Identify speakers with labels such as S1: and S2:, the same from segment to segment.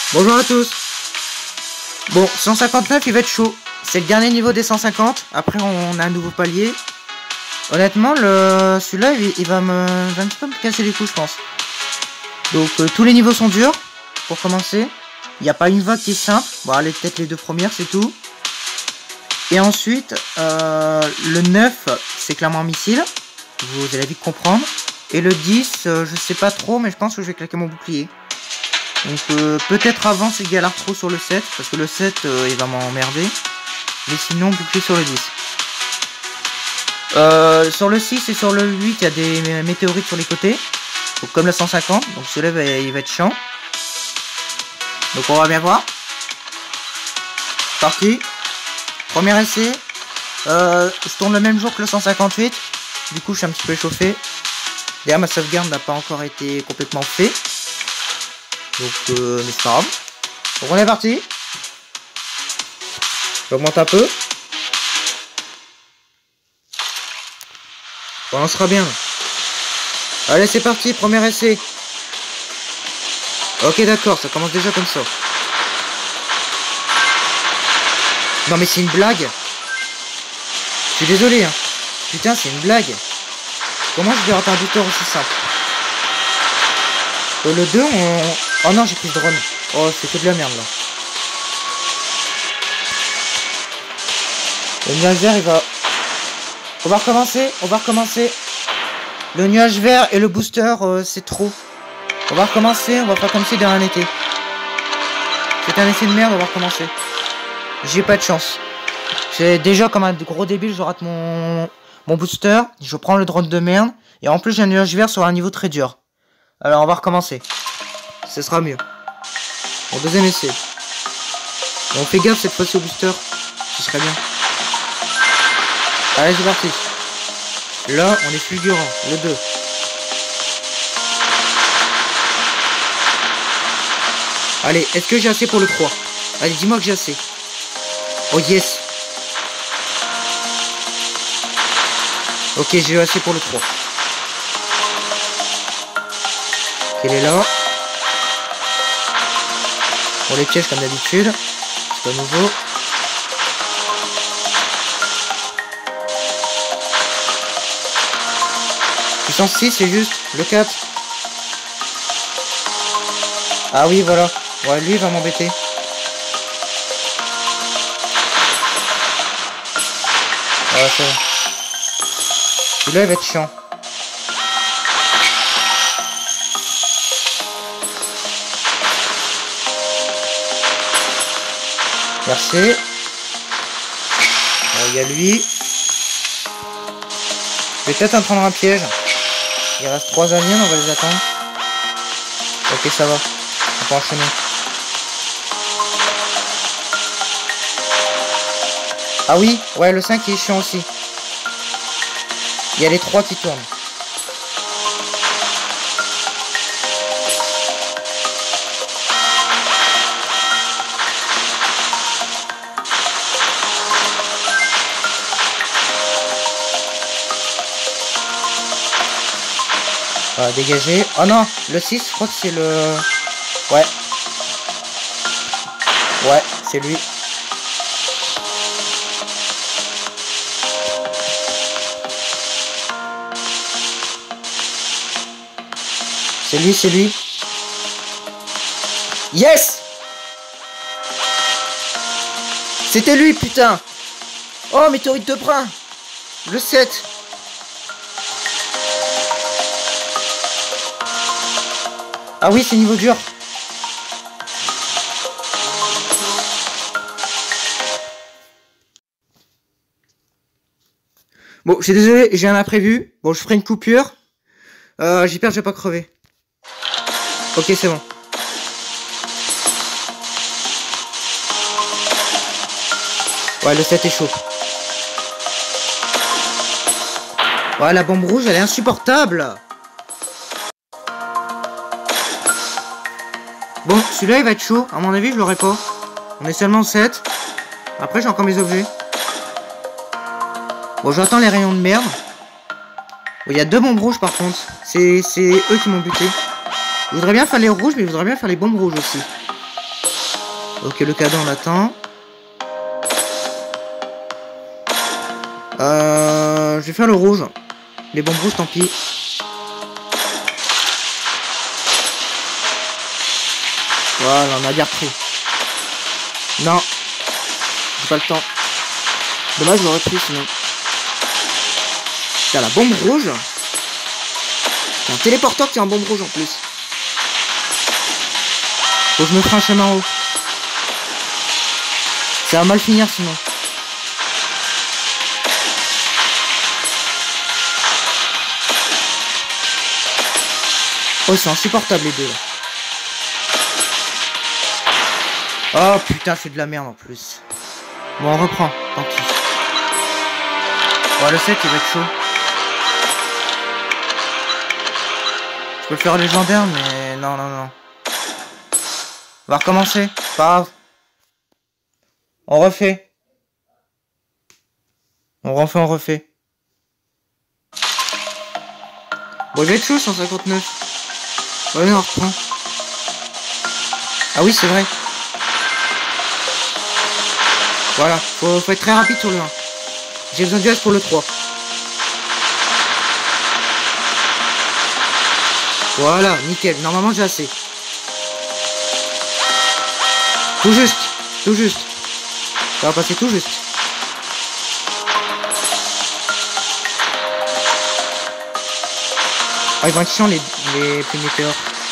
S1: Bonjour à tous. Bon, 159 il va être chaud. C'est le dernier niveau des 150. Après on a un nouveau palier. Honnêtement celui-là il va un petit peu me casser les couilles je pense. Donc tous les niveaux sont durs. Pour commencer. Il n'y a pas une vague qui est simple. Bon allez peut-être les deux premières c'est tout. Et ensuite le 9 c'est clairement un missile. Vous allez vite comprendre. Et le 10 je sais pas trop mais je pense que je vais claquer mon bouclier. Donc peut-être avant si je galère trop sur le 7, parce que le 7 il va m'emmerder. Mais sinon bouclier sur le 10. Sur le 6 et sur le 8 il y a des météorites sur les côtés. Donc, comme le 150, donc celui-là il va être chiant. Donc on va bien voir. Parti. Premier essai. Je tourne le même jour que le 158. Du coup je suis un petit peu échauffé. D'ailleurs ma sauvegarde n'a pas encore été complètement faite. Donc mais c'est pas grave. Donc on est parti. J'augmente un peu. Bon, on sera bien. Allez c'est parti, premier essai. Ok d'accord, ça commence déjà comme ça. Non mais c'est une blague. Je suis désolé hein. Putain c'est une blague. Comment je vais rater un buteur aussi simple? Le 2 on... Oh non j'ai pris le drone. Oh c'est que de la merde là. Le nuage vert il va... On va recommencer. Le nuage vert et le booster c'est trop. On va recommencer, on va pas comme si de rien n'était. C'est un essai de merde, on va recommencer. J'ai pas de chance. C'est déjà comme un gros débile, je rate mon booster. Je prends le drone de merde. Et en plus j'ai un nuage vert sur un niveau très dur. Alors on va recommencer. Ce sera mieux. Bon, deuxième essai. Bon, on fait gaffe cette fois-ci au booster. Ce serait bien. Allez, c'est parti. Là, on est fulgurant. Le 2. Allez, est-ce que j'ai assez pour le 3? Allez, dis-moi que j'ai assez. Oh yes. Ok, j'ai assez pour le 3. Elle est là. Pour les pièges comme d'habitude. C'est pas nouveau. Puissance 6 c'est juste. Le 4. Ah oui voilà. Ouais lui il va m'embêter. Voilà c'est bon. Celui-là il va être chiant. Merci. Il y a lui. Je vais peut-être en prendre un piège. Il reste 3 aliens, on va les attendre. Ok, ça va. On peut enchaîner. Ah oui, ouais, le 5 il est chiant aussi. Il y a les 3 qui tournent. Voilà, dégager. Oh non, le 6, je crois que c'est le... Ouais. Ouais, c'est lui. C'est lui. Yes! C'était lui, putain! Oh, météorite de brun! Le 7! Ah oui, c'est niveau dur. Bon, je suis désolé, j'ai un imprévu. Bon, je ferai une coupure. J'espère que je vais pas crever. Ok, c'est bon. Ouais, le 7 est chaud. Ouais, la bombe rouge, elle est insupportable. Bon, celui-là, il va être chaud. À mon avis, je l'aurai pas. On est seulement 7. Après, j'ai encore mes objets. Bon, j'attends les rayons de merde. Bon, il y a 2 bombes rouges, par contre. C'est eux qui m'ont buté. Je voudrais bien faire les rouges, mais je voudrais bien faire les bombes rouges aussi. Ok, le cadeau, on l'attend. Je vais faire le rouge. Les bombes rouges, tant pis. Voilà, on a bien repris. Non. J'ai pas le temps. Dommage, j'aurais pris sinon. T'as la bombe rouge. C'est un téléporteur qui est en bombe rouge en plus. Faut que je me ferai un chemin en haut. Ça va mal finir sinon. Oh, c'est insupportable les deux là. Oh putain, c'est de la merde en plus. Bon, on reprend, tant pis. Bon, le 7 il va être chaud. Je peux le faire légendaire, mais non, non, non. On va recommencer, pas grave. On refait. On refait, on refait. Bon, il va être chaud, 159. Ouais, on reprend. Ah oui, c'est vrai. Voilà, faut être très rapide sur le 1. J'ai besoin du S pour le 3. Voilà, nickel. Normalement, j'ai assez. Tout juste. Tout juste. Ça va passer tout juste. Ah, ils vont être chiants les plus météores.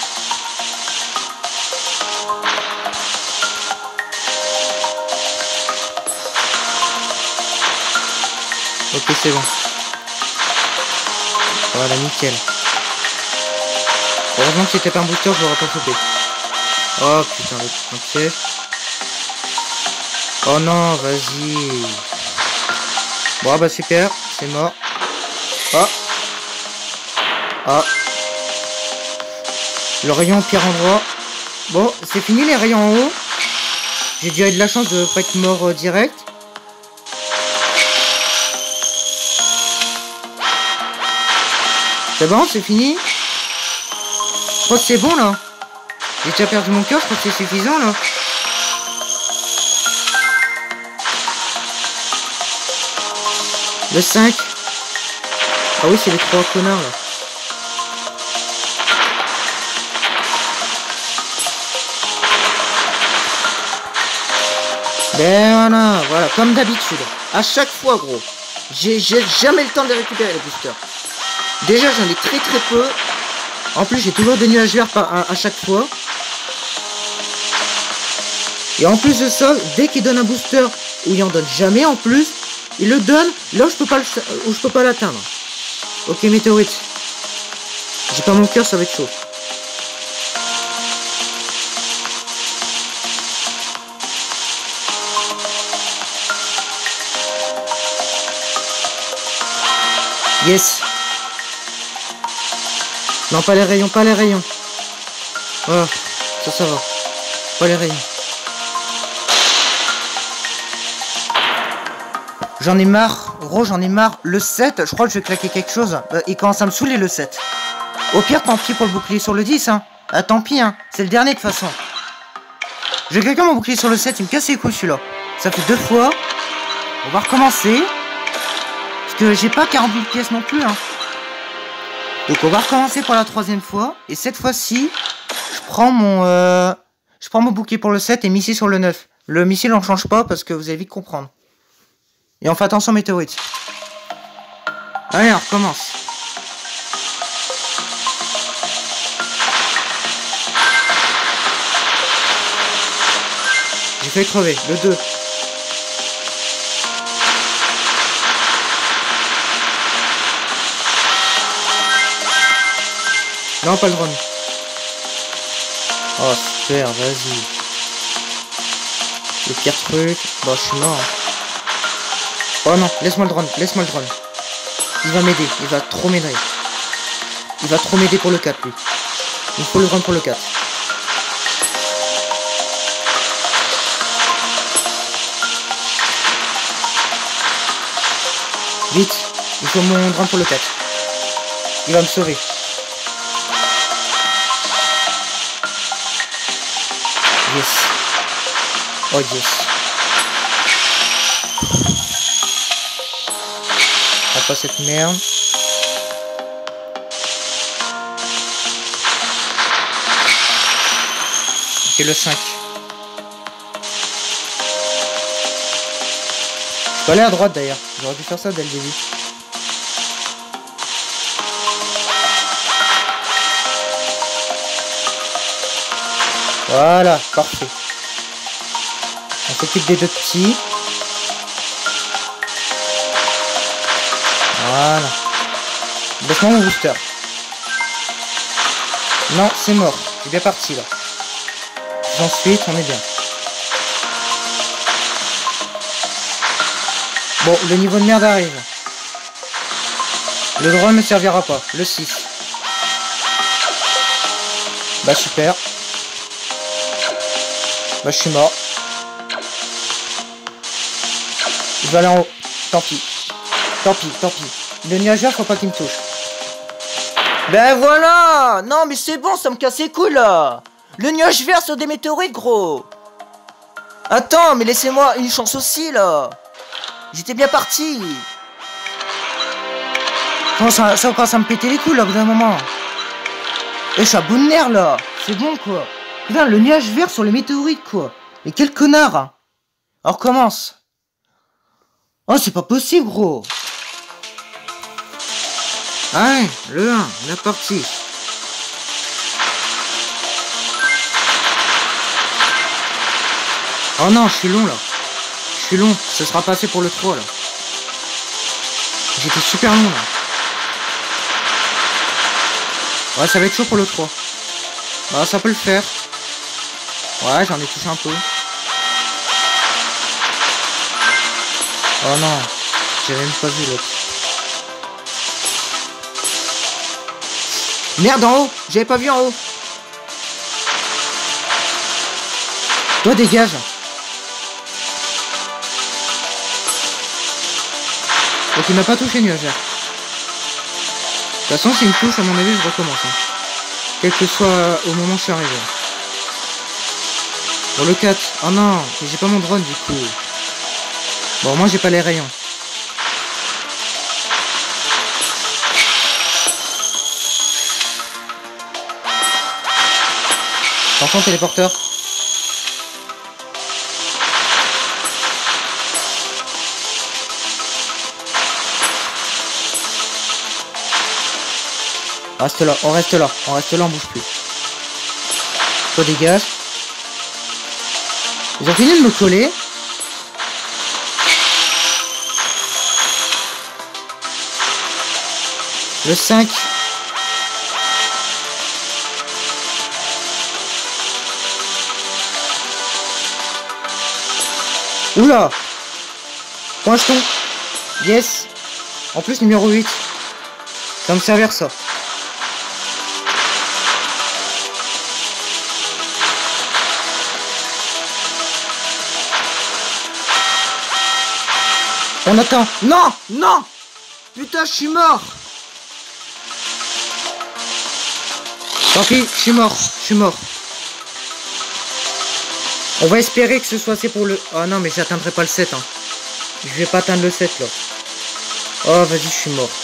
S1: Ok, c'est bon. Voilà, nickel. Heureusement que c'était pas un booster, je l'aurais pas chopé. Oh putain, ok. Oh non, vas-y. Bon, bah super, c'est mort. Oh. Ah. Le rayon au pire endroit. Bon, c'est fini les rayons en haut. J'ai déjà eu de la chance de pas être mort direct. C'est bon, c'est fini. Je crois que c'est bon là. J'ai déjà perdu mon cœur, je crois que c'est suffisant là. Le 5. Ah oui, c'est les 3 connards là. Ben voilà, comme d'habitude. À chaque fois, gros. J'ai jamais le temps de récupérer les boosters. Déjà, j'en ai très très peu. En plus, j'ai toujours des nuages verts à chaque fois. Et en plus de ça, dès qu'il donne un booster où il en donne jamais en plus, il le donne là où je peux pas l'atteindre. Ok, météorite. J'ai pas mon cœur, ça va être chaud. Yes. Non, pas les rayons, pas les rayons. Voilà, ça va. Pas les rayons. J'en ai marre, gros, j'en ai marre. Le 7, je crois que je vais claquer quelque chose. Il commence à me saouler le 7. Au pire, tant pis pour le bouclier sur le 10, hein. Ah, tant pis, hein. C'est le dernier de toute façon. Je vais claquer mon bouclier sur le 7, il me casse les couilles celui-là. Ça fait 2 fois. On va recommencer. Parce que j'ai pas 40 000 pièces non plus, hein. Donc on va recommencer pour la 3e fois. Et cette fois-ci, je prends mon bouclier pour le 7 et missile sur le 9. Le missile on change pas parce que vous allez vite comprendre. Et on fait attention météorite. Allez, on recommence. J'ai fait crever, le 2. Non, pas le drone. Oh, super, vas-y. Le pire truc. Bah, je suis mort. Oh non, laisse-moi le drone, laisse-moi le drone. Il va m'aider, il va trop m'aider. Il va trop m'aider pour le 4, lui. Il faut le drone pour le 4. Vite, il faut mon drone pour le 4. Il va me sauver. Yes. Oh yes. On pas cette merde. Ok, le 5. Je peux aller à droite d'ailleurs. J'aurais dû faire ça dès le début. Voilà, parfait. On s'occupe des deux petits. Voilà. Baisse-moi mon booster. Non, c'est mort. C'est bien parti là. Ensuite, on est bien. Bon, le niveau de merde arrive. Le drone ne servira pas. Le 6. Bah super. Bah je suis mort. Je vais aller en haut. Tant pis. Tant pis, tant pis. Le nuageur, faut pas qu'il me touche.
S2: Ben voilà. Non mais c'est bon, ça me casse les couilles là. Le nuage vert sur des météorites, gros. Attends, mais laissez-moi une chance aussi là. J'étais bien parti.
S1: Non, ça commence à me péter les couilles là, au bout d'un moment. Et je suis à bout de nerfs là. C'est bon quoi. Putain, le nuage vert sur les météorites quoi. Et quel connard hein. On recommence. Oh, c'est pas possible gros. Allez, le 1, la partie. Oh non, je suis long là. Je suis long, ce sera pas assez pour le 3 là. J'étais super long là. Ouais, ça va être chaud pour le 3. Bah, ça peut le faire. Ouais, j'en ai touché un peu. Oh non, j'avais même pas vu l'autre.
S2: Merde, en haut. J'avais pas vu en haut.
S1: Toi, dégage. Donc il m'a pas touché nuage vert. De toute façon, s'il me touche, à mon avis, je recommence. Hein. Quel que soit au moment où je suis arrivé. Bon, le 4. Oh non, j'ai pas mon drone du coup. Bon, moi j'ai pas les rayons. Attention, téléporteur. Reste là, on reste là, on bouge plus. Toi dégage. Ils ont fini de me coller. Le 5. Oula. Point jeton. Yes. En plus numéro 8. Ça va me servir ça. On attend. Non. Non. Putain, je suis mort. Tant pis, je suis mort. On va espérer que ce soit assez pour le... Oh non, mais j'atteindrai pas le 7. Hein. Je vais pas atteindre le 7 là. Oh, vas-y, je suis mort.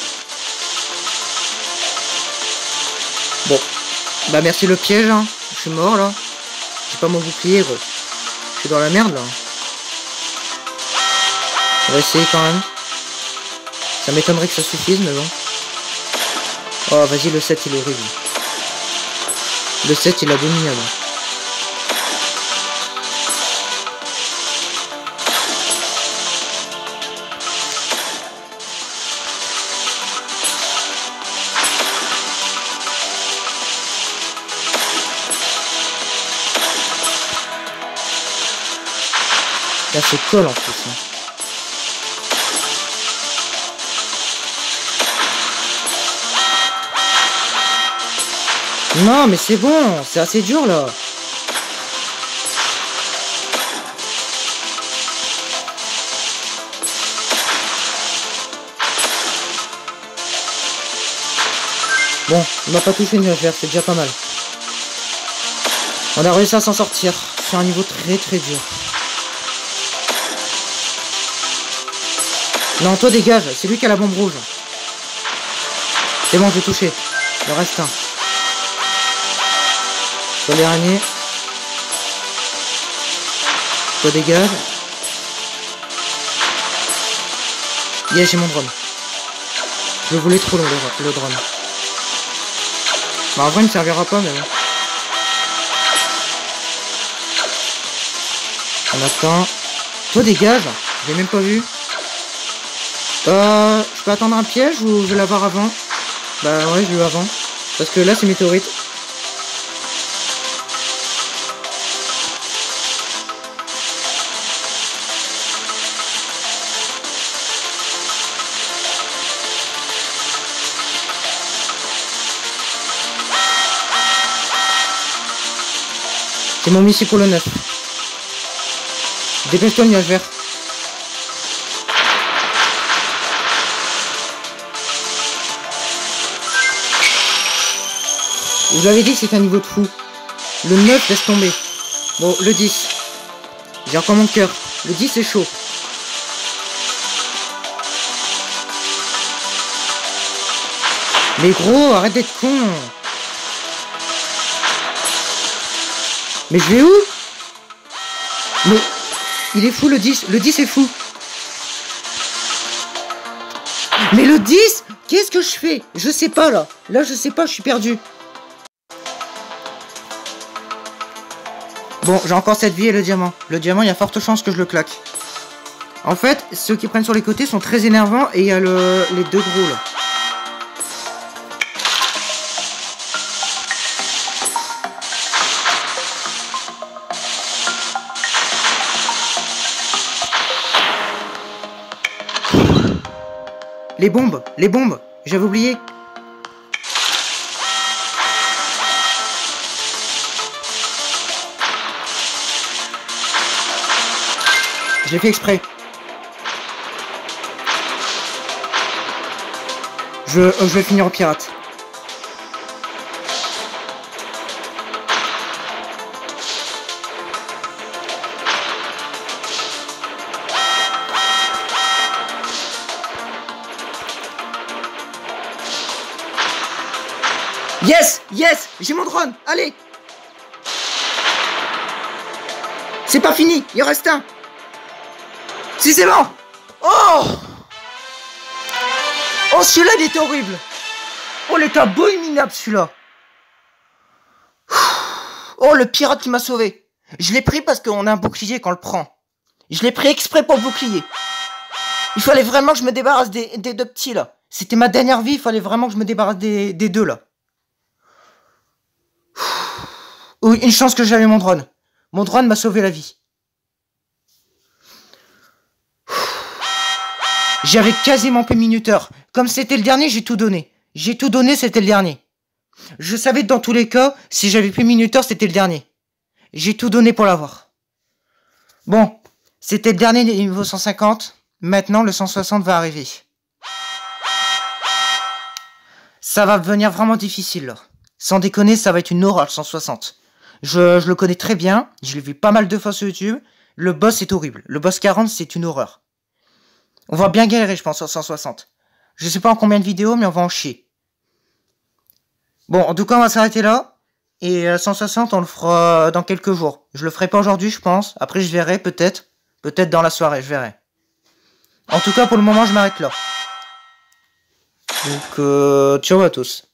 S1: Bon. Bah, merci le piège. Hein. Je suis mort là. J'ai pas mon bouclier, gros. Je suis dans la merde là. On va essayer quand même. Ça m'étonnerait que ça suffise, mais bon. Oh, vas-y, le 7, il est horrible. Le 7, il est abominable. Là, c'est colle en plus. Hein. Non, mais c'est bon, c'est assez dur là. Bon, on n'a pas touché le nuage vert, c'est déjà pas mal. On a réussi à s'en sortir sur un niveau très très dur. Non, toi dégage, c'est lui qui a la bombe rouge. C'est bon, je vais toucher. Il en reste un. Toi dernier. Toi dégage. Yeah, j'ai mon drone. Je voulais trop le drone. Bah en vrai il me servira pas mais bon. On attend. Toi dégage. J'ai même pas vu. Je peux attendre un piège ou je vais l'avoir avant? Bah ouais, je l'ai avant. Parce que là c'est météorite. C'est mon missile pour le 9. Dépêche-toi, nuage vert. Je vous l'avais dit, c'est un niveau de fou. Le 9, laisse tomber. Bon, le 10. J'ai encore mon cœur. Le 10 est chaud. Mais gros, arrête d'être con. Mais je vais où? Mais il est fou le 10. Le 10 est fou. Mais le 10, qu'est-ce que je fais? Je sais pas là. Là je sais pas, je suis perdu. Bon, j'ai encore cette vie et le diamant. Le diamant, il y a forte chance que je le claque. En fait, ceux qui prennent sur les côtés sont très énervants et il y a les deux gros là. Les bombes, j'avais oublié. Je l'ai fait exprès. Je vais finir au pirate. Yes! Yes! J'ai mon drone! Allez! C'est pas fini! Il en reste un! Si c'est bon! Oh! Oh, celui-là, il était horrible! Oh, il était abominable, celui-là! Oh, le pirate qui m'a sauvé! Je l'ai pris parce qu'on a un bouclier quand on le prend. Je l'ai pris exprès pour le bouclier. Il fallait vraiment que je me débarrasse des deux petits, là. C'était ma dernière vie, il fallait vraiment que je me débarrasse des deux, là. Oui, une chance que j'avais mon drone. Mon drone m'a sauvé la vie. J'avais quasiment plus minuteur. Comme c'était le dernier, j'ai tout donné. J'ai tout donné, c'était le dernier. Je savais que dans tous les cas, si j'avais plus minuteur, c'était le dernier. J'ai tout donné pour l'avoir. Bon, c'était le dernier niveau 150. Maintenant, le 160 va arriver. Ça va devenir vraiment difficile, là. Sans déconner, ça va être une horreur, le 160. Je le connais très bien. Je l'ai vu pas mal de fois sur YouTube. Le boss est horrible. Le boss 40, c'est une horreur. On va bien galérer, je pense, sur 160. Je sais pas en combien de vidéos, mais on va en chier. Bon, en tout cas, on va s'arrêter là. Et 160, on le fera dans quelques jours. Je le ferai pas aujourd'hui, je pense. Après, je verrai, peut-être. Peut-être dans la soirée, je verrai. En tout cas, pour le moment, je m'arrête là. Donc, ciao à tous.